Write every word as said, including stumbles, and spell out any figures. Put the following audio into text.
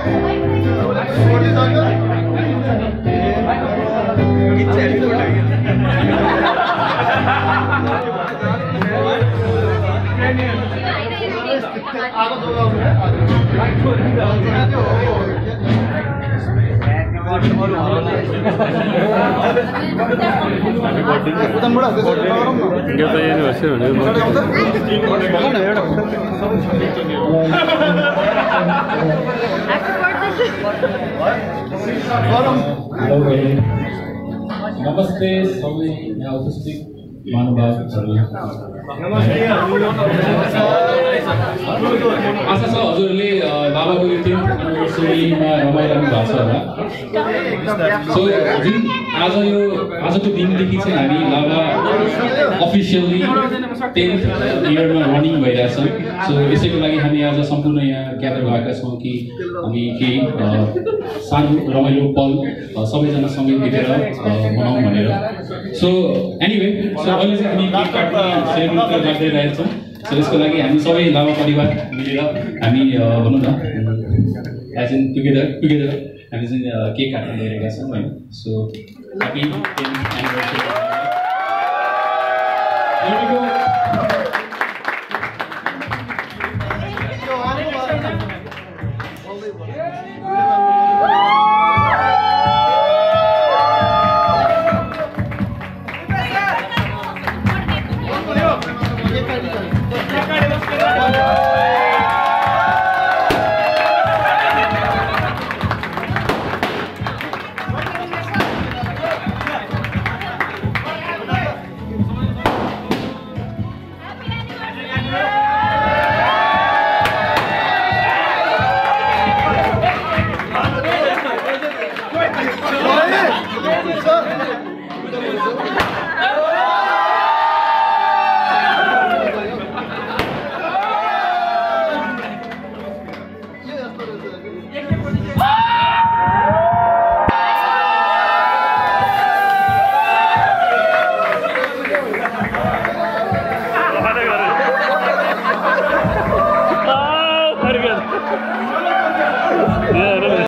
नमस्ते सबै यहाँ उपस्थित महानुभावहरु आशा छ हजुरले बाबाको यो टेन्थ एनिभर्सरीमा रमाइरहनु भएको छ होला। सो जुन आज यो आजको दिनदेखि चाहिँ हामी लाभा अफिसियली टेन्थ इयरमा रनिङ भइरहेछ। सो यसैको लागि हामी आज सम्पूर्ण यहाँ ग्यादर भएका छौँ कि हामी केही सानो रमाइलो पल सबैजना सँगै भेटेर मनाउँ भनेर। सो एनिवे सो अहिले चाहिँ हामी केक काट्ने सेरेमनी गर्दै रहेछौँ। सो यसको लागि हामी सबै लाभा परिवार मिलेर हामी भनौँ न एज इन टुगेदर टुगेदर हामी चाहिँ केक काट्न गइरहेका छौँ होइन। So happy tenth anniversary.